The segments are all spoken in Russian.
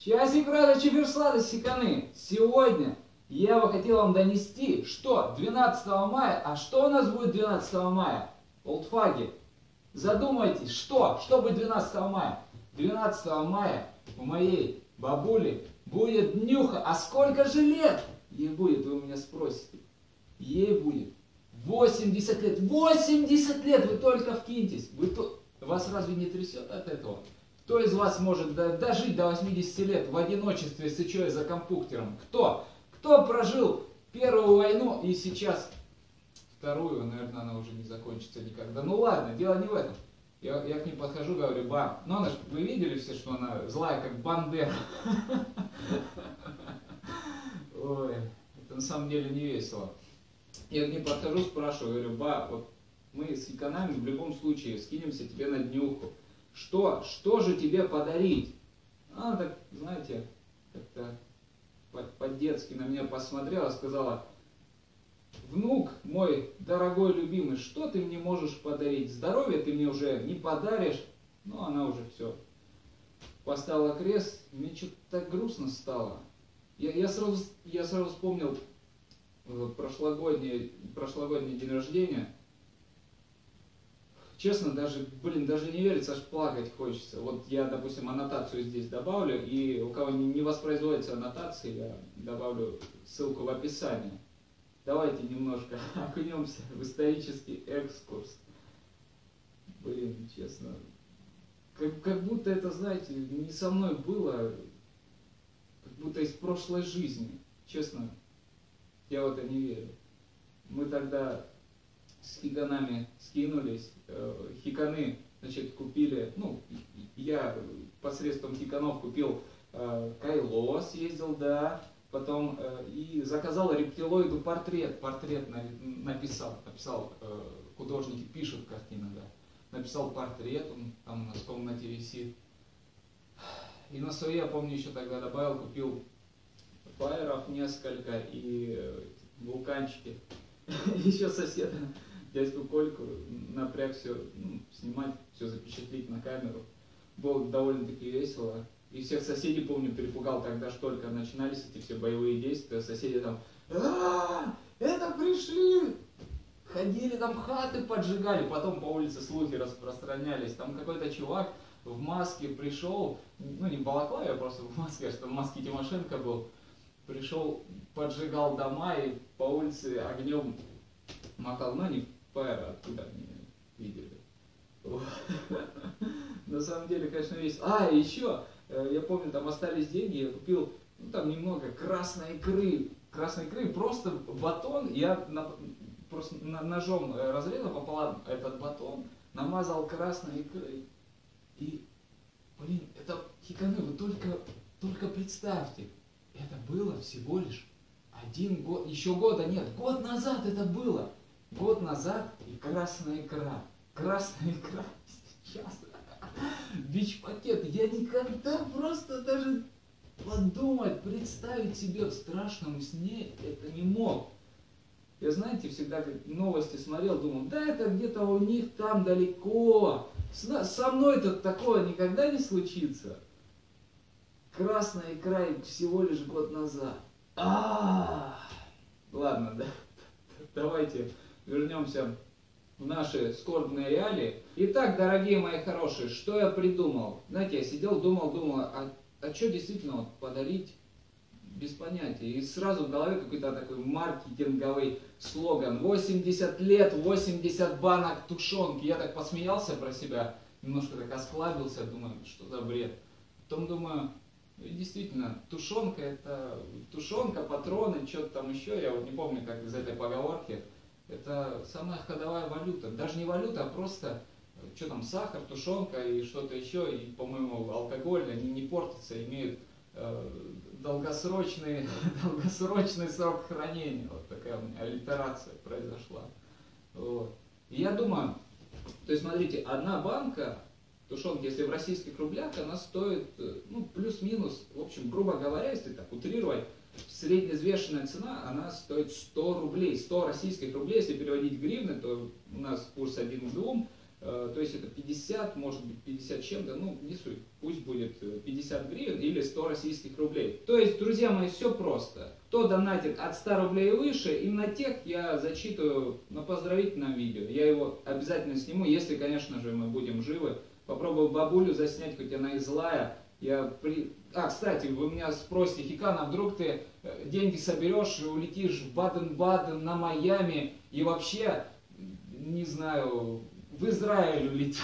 Часик рада Чеберслада Сиканы. Сегодня я бы хотел вам донести, что 12 мая, а что у нас будет 12 мая? Олдфаги, задумайтесь, что будет 12 мая? 12 мая у моей бабули будет днюха. А сколько же лет ей будет, вы у меня спросите? Ей будет 80 лет. 80 лет, вы только вкиньтесь. Вас разве не трясет от этого? Кто из вас может дожить до 80 лет в одиночестве, сычой за компьютером? Кто? Кто прожил первую войну и сейчас вторую, наверное, она уже не закончится никогда. Ну ладно, дело не в этом. Я к ней подхожу, говорю, ба, ну она ж, вы видели все, что она злая, как Бандера? Ой, это на самом деле не весело. Я к ней подхожу, спрашиваю, говорю, ба, вот мы с Иканами в любом случае скинемся тебе на днюху. Что же тебе подарить? Она так, знаете, как-то по-детски на меня посмотрела, сказала, внук мой дорогой, любимый, что ты мне можешь подарить? Здоровье ты мне уже не подаришь. Ну, она уже все. Поставила крест, мне что-то так грустно стало. Я сразу вспомнил прошлогодний день рождения. Честно, даже не верится, аж плакать хочется. Вот я, допустим, аннотацию здесь добавлю, и у кого не воспроизводится аннотации, я добавлю ссылку в описании. Давайте немножко окунемся в исторический экскурс. Блин, честно, как будто это, знаете, не со мной было, как будто из прошлой жизни. Честно, я в это не верю. Мы тогда с хиканами скинулись, хиканы, значит, купили, ну, я посредством хиканов купил кайло, съездил, да, потом и заказал рептилоиду портрет написал, художники пишут картины, да, написал портрет, он там у нас в комнате висит. И на свои, я помню, еще тогда добавил, купил фаеров несколько и вулканчики. Еще соседа, дядьку Кольку, напряг все снимать, все запечатлить на камеру. Было довольно-таки весело. И всех соседей, помню, перепугал тогда, что только начинались эти все боевые действия. Соседи там, это пришли! Ходили там, хаты поджигали, потом по улице слухи распространялись. Там какой-то чувак в маске пришел, ну не в балаклаве, а просто в маске, что в маске Тимошенко был. Пришел, поджигал дома и по улице огнем махал, но не ФБР, откуда они видели. На самом деле, конечно, весь. Еще, я помню, там остались деньги, я купил, ну там немного красной икры. Красной икры, просто батон, я просто ножом разрезал пополам этот батон, намазал красной икрой. И, блин, это хиканы, вы только представьте. Это было всего лишь 1 год, еще года нет, год назад это было. Год назад и красная икра. Красная икра сейчас. Бич-пакет. Я никогда просто даже подумать, представить себе в страшном сне это не мог. Я, знаете, всегда как новости смотрел, думал, да это где-то у них там далеко. Со мной-то такого никогда не случится. Красная икра всего лишь год назад. Ладно, да. Давайте вернемся в наши скорбные реалии. Итак, дорогие мои хорошие, что я придумал? Знаете, я сидел, думал, а что действительно вот подарить? Без понятия. И сразу в голове какой-то такой маркетинговый слоган. 80 лет, 80 банок тушенки. Я так посмеялся про себя, немножко так осклабился, думаю, что за бред. Потом думаю, действительно, тушенка это тушенка, патроны, что-то там еще, я вот не помню, как из этой поговорки, это самая ходовая валюта. Даже не валюта, а просто, что там, сахар, тушенка и что-то еще, и, по-моему, алкоголь, они не портятся, имеют долгосрочный срок хранения. Вот такая у меня аллитерация произошла. Вот. И я думаю, то есть, смотрите, одна банка тушенки, если в российских рублях, она стоит, ну, плюс-минус, в общем, грубо говоря, если так утрировать, средневзвешенная цена, она стоит 100 рублей, 100 российских рублей, если переводить в гривны, то у нас курс 1 к 2, То есть это 50, может быть 50 чем-то, ну не суть. Пусть будет 50 гривен или 100 российских рублей. То есть, друзья мои, все просто. Кто донатит от 100 рублей и выше, именно тех я зачитываю на поздравительном видео. Я его обязательно сниму, если, конечно же, мы будем живы. Попробую бабулю заснять, хоть она и злая. Кстати, вы меня спросите, Хикан, а вдруг ты деньги соберешь и улетишь в Баден-Баден, на Майами и вообще, не знаю, в Израиль улетишь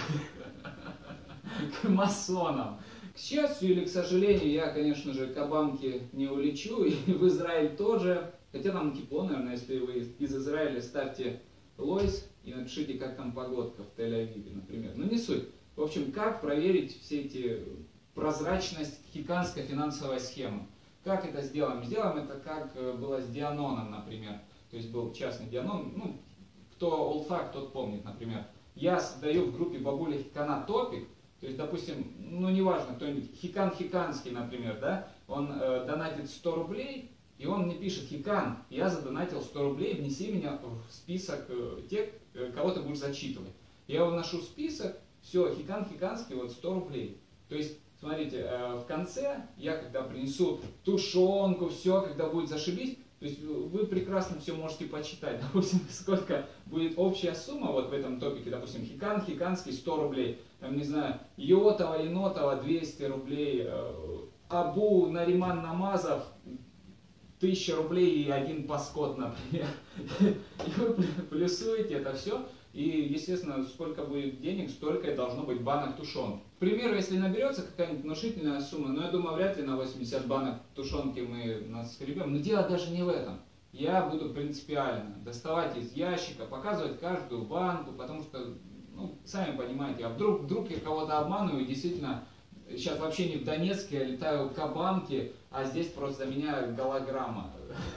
к масонам. К счастью или к сожалению, я, конечно же, к Обамке не улечу, и в Израиль тоже. Хотя там тепло, наверное, если вы из Израиля, ставьте лойс и напишите, как там погодка в Тель-Авиве, например. Но не суть. В общем, как проверить все эти прозрачность хиканской финансовой схемы? Как это сделаем? Сделаем это, как было с Дианоном, например. То есть был частный Дианон. Ну, кто олдфак, тот помнит, например. Я создаю в группе бабуля Хикана топик. То есть, допустим, ну неважно, кто-нибудь Хикан Хиканский, например, да, он донатит 100 рублей, и он мне пишет: Хикан, я задонатил 100 рублей, внеси меня в список тех, кого ты будешь зачитывать. Я его вношу в список, все, Хикан Хиканский, вот 100 рублей. То есть, смотрите, в конце я когда принесу тушенку, все, когда будет зашибись, то есть вы прекрасно все можете почитать, допустим, сколько будет общая сумма вот в этом топике, допустим, Хикан Хиканский 100 рублей, там, не знаю, Йотова Енотова 200 рублей, Абу Нариман Намазов 1000 рублей и один паскот, например. И вы плюсуете это все, и, естественно, сколько будет денег, столько и должно быть банок тушенки. К примеру, если наберется какая-нибудь внушительная сумма, но я думаю, вряд ли на 80 банок тушенки мы нас скребем, но дело даже не в этом. Я буду принципиально доставать из ящика, показывать каждую банку, потому что, ну, сами понимаете, а вдруг я кого-то обманываю, действительно, сейчас вообще не в Донецке, я летаю к Обамке, а здесь просто меня голограмма.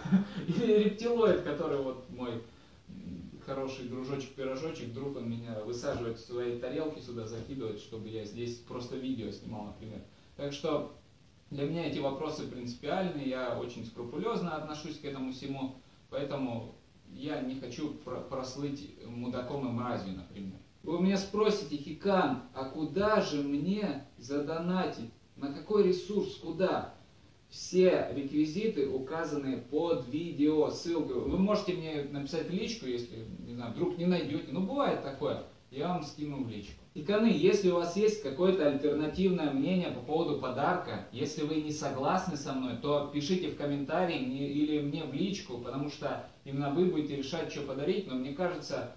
Или рептилоид, который вот мой хороший дружочек-пирожочек, вдруг он меня высаживает в своей тарелке сюда, закидывает, чтобы я здесь просто видео снимал, например. Так что для меня эти вопросы принципиальны, я очень скрупулезно отношусь к этому всему, поэтому я не хочу прослыть мудаком и мразью, например. Вы меня спросите: Хикан, а куда же мне задонатить? На какой ресурс, куда? Все реквизиты указаны под видео, ссылку. Вы можете мне написать в личку, если, не знаю, вдруг не найдете. Ну, бывает такое. Я вам скину в личку. Хиканы, если у вас есть какое-то альтернативное мнение по поводу подарка, если вы не согласны со мной, то пишите в комментарии или мне в личку, потому что именно вы будете решать, что подарить. Но мне кажется,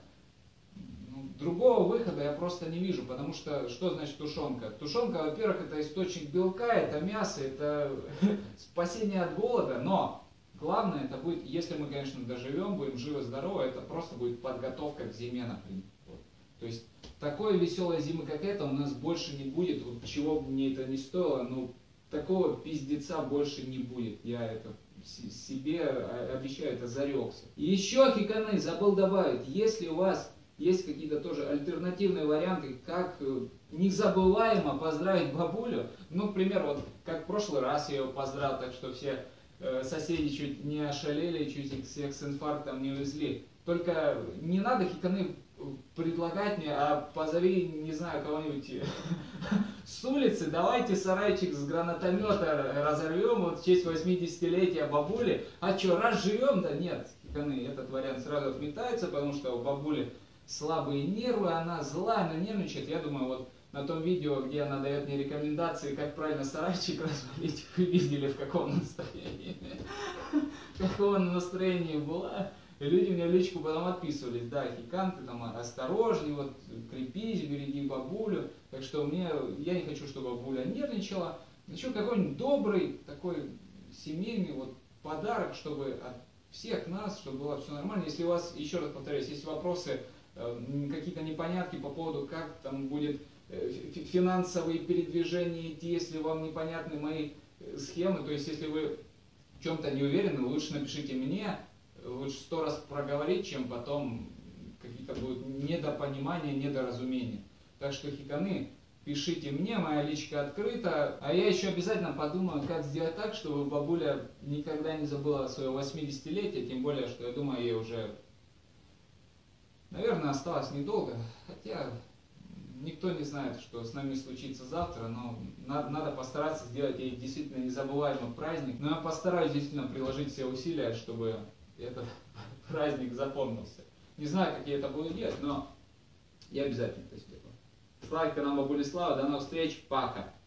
другого выхода я просто не вижу, потому что значит тушенка? Тушенка, во-первых, это источник белка, это мясо, это спасение от голода, но главное это будет, если мы, конечно, доживем, будем живы-здоровы, это просто будет подготовка к зиме, например. Вот. То есть такой веселой зимы, как эта, у нас больше не будет, вот, чего бы мне это не стоило, но такого пиздеца больше не будет, я это себе обещаю, это зарекся. И еще, Хиканы, забыл добавить, если у вас есть какие-то тоже альтернативные варианты, как незабываемо поздравить бабулю. Ну, к примеру, вот как в прошлый раз я ее поздравил, так что все соседи чуть не ошалели, чуть их всех с инфарктом не увезли. Только не надо, Хиканы, предлагать мне, а позови, не знаю, кого-нибудь с улицы, давайте сарайчик с гранатомета разорвем вот в честь 80-летия бабули. А что, раз живем? Да нет, Хиканы, этот вариант сразу отметается, потому что у бабули слабые нервы, она злая, она нервничает. Я думаю, вот на том видео, где она дает мне рекомендации, как правильно сарайчик развалить, вы видели, в каком настроении. В каком настроении была. И люди мне в личку потом отписывались: да, Хикан, ты там осторожней, вот крепись, береги бабулю. Так что я не хочу, чтобы бабуля нервничала. Хочу какой-нибудь добрый, такой семейный вот подарок, чтобы от всех нас, чтобы было все нормально. Если у вас, еще раз повторюсь, есть вопросы, какие-то непонятки по поводу, как там будет финансовые передвижения идти, если вам непонятны мои схемы, то есть если вы в чем-то не уверены, лучше напишите мне, лучше 100 раз проговорить, чем потом какие-то будут недопонимания, недоразумения. Так что, Хиканы, пишите мне, моя личка открыта, а я еще обязательно подумаю, как сделать так, чтобы бабуля никогда не забыла своего 80-летия, тем более, что я думаю, ей уже, наверное, осталось недолго, хотя никто не знает, что с нами случится завтра, но надо постараться сделать ей действительно незабываемый праздник. Но я постараюсь действительно приложить все усилия, чтобы этот праздник запомнился. Не знаю, какие это будут делать, но я обязательно это сделаю. Славик, канал Бабулислава. До новых встреч. Пока.